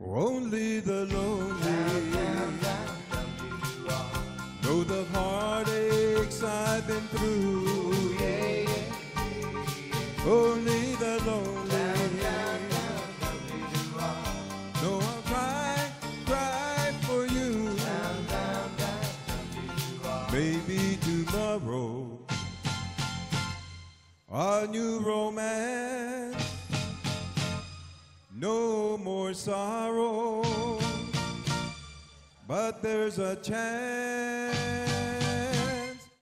Only the lonely know the heartaches I've been through. Only the lonely know I'll cry for you. Maybe tomorrow a new romance, no more sorrow, but there's a chance